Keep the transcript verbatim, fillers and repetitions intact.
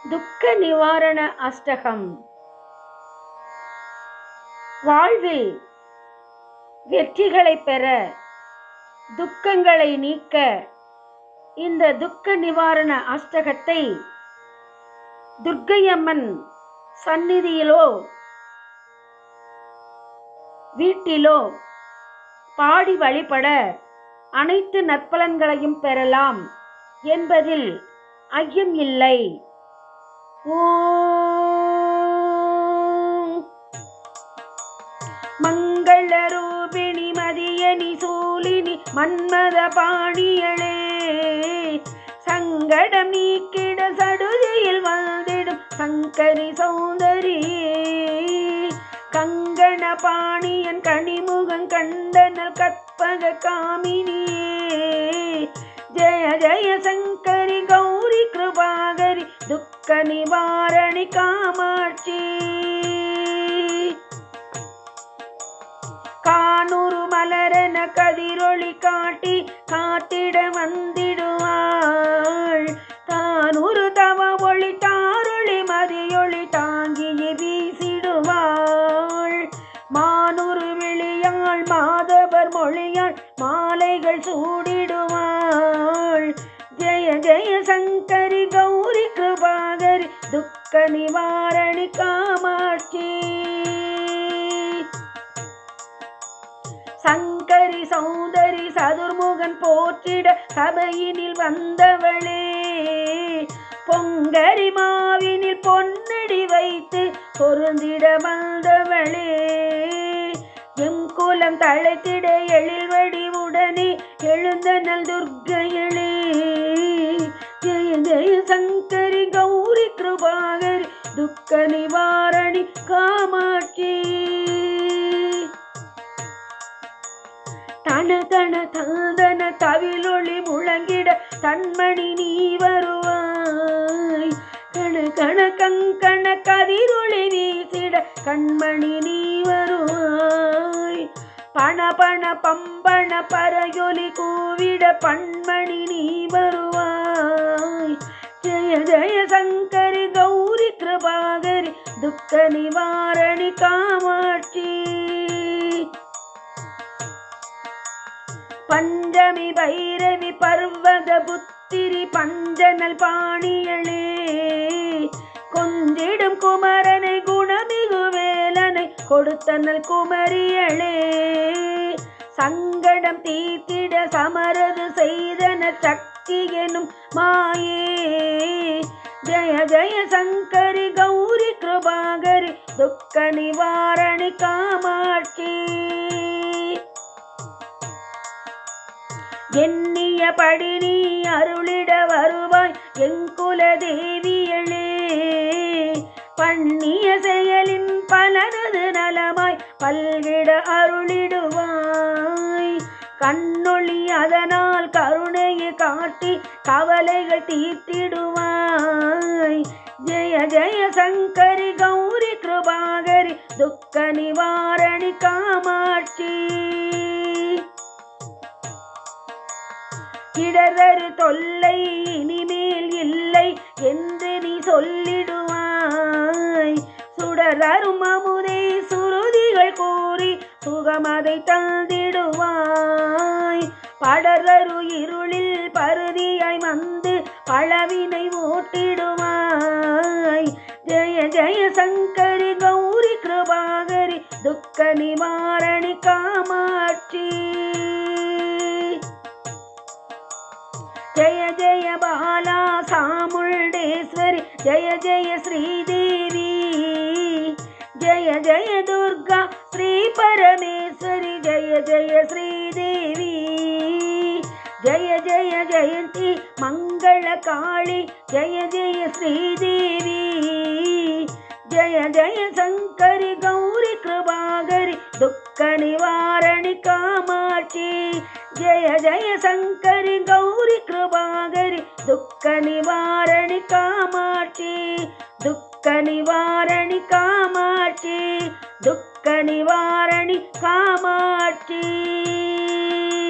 துக்க நிவாரண அஷ்டகம். வாழ்வில் வெற்றிகளை பெற, துக்கங்களை நீக்க இந்த துக்க நிவாரண அஷ்டகத்தை துர்க்கையம்மன் சந்நிதியிலோ வீட்டிலோ பாடி வழிபட அனைத்து நற்பலன்களையும் பெறலாம் என்பதில் ஐயம் இல்லை. ஓம் மங்களரூபிணி மதியனி சூலினி மன்மத பாணியளே, சங்கடம் நீக்கிட சடுதியில் வாழ்ந்திடும் சங்கரி சௌந்தரியே, கங்கண பாணியன் கனிமுகன் கண்டனல் கற்பக காமினியே, ஜய ஜய சங்கரி கௌரி கிருபாகரி துக்க நிவாரணி காமாட்சி, கானூறு மலரென கதிரொளி காட்டி காத்திட வந்திடுவாள், தானூறு தவ ஒளி தாரொளி மதியொளி தாங்கியே வீசிடுவாள், மானூறு விழியாள் மாதவர் மொழியாள் மாலைகள் சூடிடுவாள், ஜெய ஜெய சங்கரி கௌரி கிருபாகரி துக்க நிவாரணி காமாட்சி, சங்கரி சௌந்தரி சதுர்முகன் போற்றிட சபையினில் வந்தவளே, பொங்கரி மாவினில் பொன்னடி வைத்து பொருந்திட வந்தவளே, எம் குலம் தழைத்திட எழில் வடிவுடனே எழுந்தனல் துர்க்கையளே, ஜெய ஜெய சங்கரி கௌரி கிருபாகரி துக்க நிவாரணி காமாட்சி, தன தன தந்தன தவிலொளி முழங்கிட தன்மணி நீ வருவாய், கண கண கங்கண கதிரொளி வீசிட கண்மணி நீ வருவாய், பண பண பம்பண பரையொலி கூவிட பண்மணி நீ வருவாய், ஜெய ஜெய சங்கரி கௌரி கிருபாகரி துக்க நிவாரணி காமாட்சி, பஞ்சமி பைரவி பர்வத புத்திரி பஞ்சனல் பாணியளே, கொஞ்சிடும் குமரனை குணமிகு வேலனை கொடுத்தனல் குமரியளே, சங்கடம் தீர்த்திட சமரது செய்தன சக்தி எனும் மாயே, ஜய ஜய சங்கரி கௌரி கிருபாகரி துக்க நிவாரணி காமாட்சி, எண்ணிய படி நீ அருளிட வருவாய் எங்குல தேவியளே, பண்ணிய செயலின் பலனது நலமாய் பல்கிட அருளிடுவாய், கண்ணொளி அதனால் கருணையை காட்டி கவலைகள் தீர்த்திடுவாய், ஜெய ஜெய சங்கரி கௌரி கிருபாகரி துக்க நிவாரணி காமாட்சி, இடரரு தொல்லை இனிமேல் இல்லை என்று நீ சொல்லிடுவாய், சுடரரும் அமுதே சுருதிகள் கூறி சுகமதை தந்திடுவாய், படரரு இருளில் பருதியாய் வந்து பழவினை ஓட்டிடுவாய், ஜெய ஜெய சங்கரி கௌரி கிருபாகரி துக்க நிவாரணி காமாட்சி, ஜய ஜய பாலா சாமுண்டேஸ்வரி ஜய ஜய ஸ்ரீதேவி, ஜய ஜய துர்கா ஸ்ரீ பரமேஸ்வரி ஜய ஜய ஸ்ரீதேவி, ஜய ஜய ஜெயந்தி மங்கள காளி ஜய ஜய ஸ்ரீதேவி, ஜய ஜய சங்கரி கௌரி கிருபாகரி துக்க நிவாரணி காமாட்சி, ஜய ஜய சங்கரி கௌரி கிருபாகரி துக்க நிவாரணி காமாட்சி, துக்க நிவாரணி காமாட்சி, துக்க நிவாரணி காமாட்சி.